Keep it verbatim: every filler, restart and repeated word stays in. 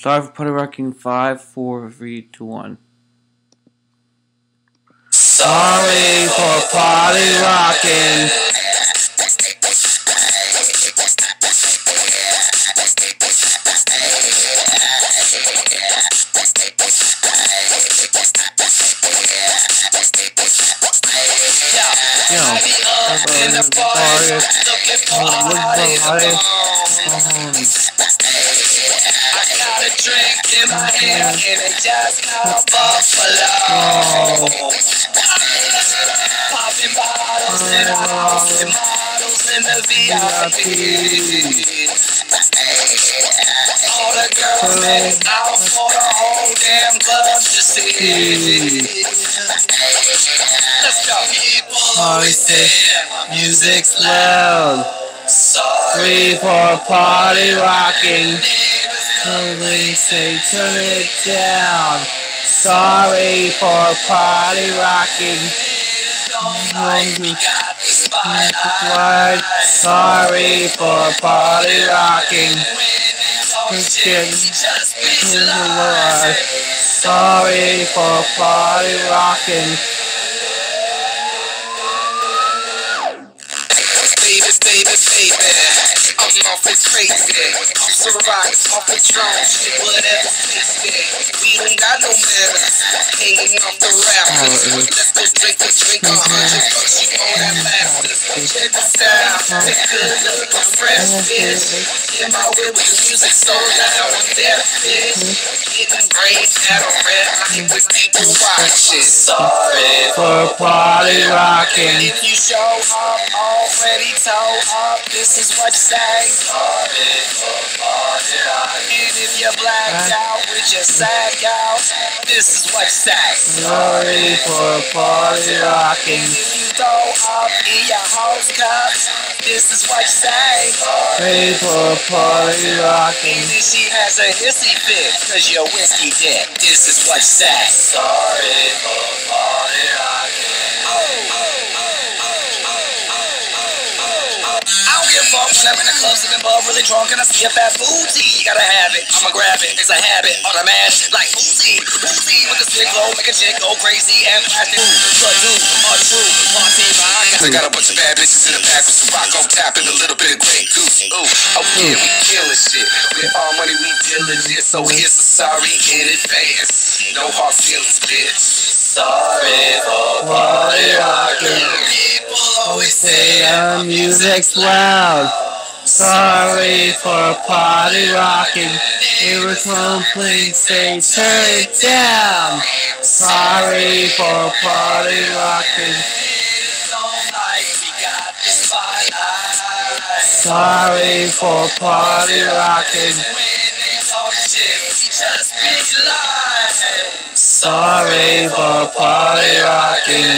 Sorry for party rocking. Five, four, three, two, one. Sorry for party rocking. Yo, in the party, looking for party. I got a drink in my hand and it just got buffalo. Popping bottles in the house and models in the V I P. All the girls heading out for the whole damn club to see. Let's go. People always say music's loud. Sorry for party rocking. They say turn it down. Sorry for party rocking. Sorry for party rocking. Sorry for party rocking. Baby, baby, baby, I'm off it crazy. I'm so right, off the drone, shit, whatever tasty. We don't got no manners, hanging off the rafters. Let's go drink a drink, a hundred bucks, you own that master. Check the style, it's good looking, fresh fish. In my way with the music so loud, I'm there, bitch. Getting brain at a red light with people watching. Sorry for party rocking. If you show up already told up, this is what you say. Sorry for party rocking. And if you're blacked out with your sack out, this is what you say. Sorry for party rocking. And if you throw up in your house cups, this is what you say. Sorry for party rocking. And if she has a hissy fit, cause you're whiskey dick, this is what you say. Sorry for party rocking. When I'm in the club, sipping bub, really drunk, and I see a fat booty. You gotta have it, I'ma grab it. It's a habit, automatic, like Uzi, Uzi with the sick glow, make a chick go crazy and plastic. But do a true party rock. I got a bunch of bad bitches in the back with some rock on tap and a little bit of Grey Goose. Ooh, oh yeah, we killin' shit. With all money, we diligent. So here's a sorry in advance. No hard feelings, bitch. Sorry for party rockin'. Always say the music's loud. Sorry for party rocking. It was complaints, say turn it down. Sorry for party rocking. Sorry for party rocking. Sorry for party rocking.